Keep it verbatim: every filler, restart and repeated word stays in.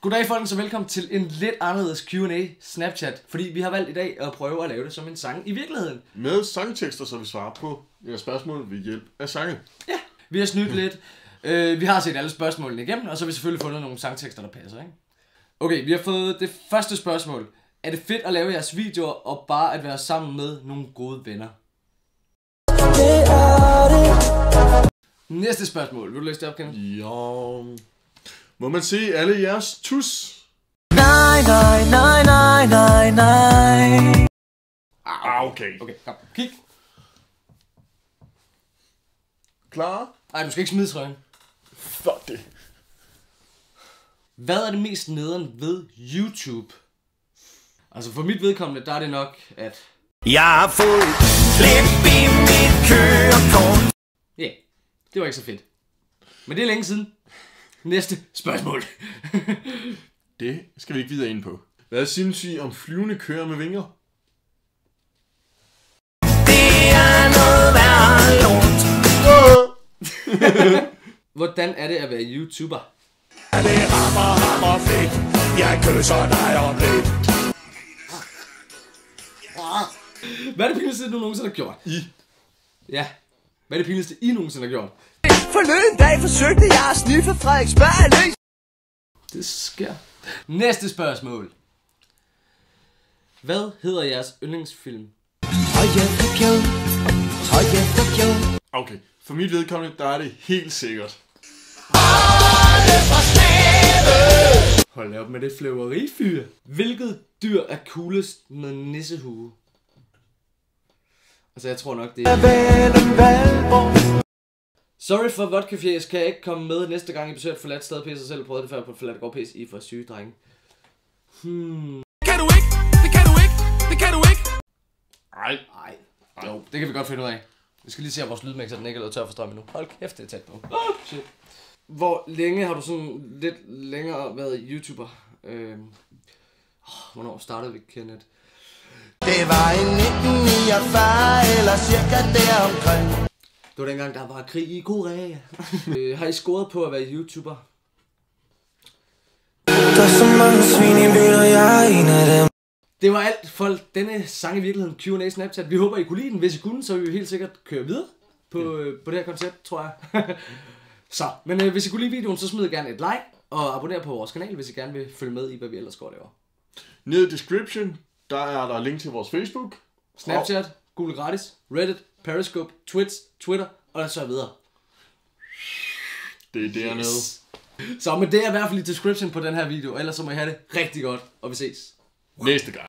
Goddag folkens og velkommen til en lidt anderledes Q and A Snapchat, fordi vi har valgt i dag at prøve at lave det som en sang i virkeligheden. Med sangtekster, så vi svarer på jeres spørgsmål ved hjælp af sange. Ja, vi har snydt lidt. Uh, vi har set alle spørgsmålene igennem, og så har vi selvfølgelig fundet nogle sangtekster, der passer, ikke? Okay, vi har fået det første spørgsmål. Er det fedt at lave jeres videoer og bare at være sammen med nogle gode venner? Det er det. Næste spørgsmål. Vil du læse det op, Kenneth? Ja... Må man se alle jeres tus? Nej, nej, nej, nej, nej, nej. Ah, okay. Okay, kom. Kig. Klar? Ej, du skal ikke smide trøjen. Fuck det. Hvad er det mest nederen ved YouTube? Altså for mit vedkommende, der er det nok, at... Jeg har fået klip i mit kørekort. Ja, yeah, det var ikke så fedt. Men det er længe siden. Næste spørgsmål. Det skal vi ikke videre ind på. Hvad synes I om flyvende køer med vinger? Det er noget værre lort. Hvordan er det at være YouTuber? Det rammer, rammer fedt. Jeg kysser dig om lidt. Hvad er det pinligste, du nogensinde har gjort? I? Ja. Hvad er det pinligste, I nogensinde har gjort? Forleden dag forsøgte jeg at sniffe Frederiksberg Allé. Det sker. Næste spørgsmål. Hvad hedder jeres yndlingsfilm? Okay, for mit vedkommende, der er det helt sikkert. Hold da op med det flæveri-fyr. Hvilket dyr er coolest med nissehue? Altså, jeg tror nok, det er... Sorry for vodkafjæs, kan jeg ikke komme med næste gang I besøger et forladt sted. P S selv prøvede det før på et forladt gård. P S I for syge drenge. Hmm. Kan du ikke? Det kan du ikke. Det kan du ikke. Ej. Ej. Jo, det kan vi godt finde ud af. Vi skal lige se, at vores lydmixer den ikke er lavet tør for strøm endnu. Hold kæft, det er tæt på. Oh, shit. Hvor længe har du sådan lidt længere været YouTuber? Øhm. Oh, hvornår startede vi, Kenneth? Det var i nitten niogfyrre eller cirka deromkring. Det var dengang, der var krig i Korea. øh, har I scoret på at være YouTuber? Der er så mange svin i byen, og jeg er en af dem. Det var alt for denne sang i virkeligheden Q and A Snapchat. Vi håber, I kunne lide den. Hvis I kunne, så vil vi helt sikkert køre videre på, øh, på det her koncept, tror jeg. så, men øh, hvis I kunne lide videoen, så smid gerne et like og abonner på vores kanal, hvis I gerne vil følge med i, hvad vi ellers går derovre. Nede i description, der er der link til vores Facebook. Snapchat, Google Gratis, Reddit, Periscope, Twitch, Twitter og så videre. Det er dernede. Yes. Så men det er i hvert fald i description på den her video, ellers så må I have det rigtig godt, og vi ses. Næste gang.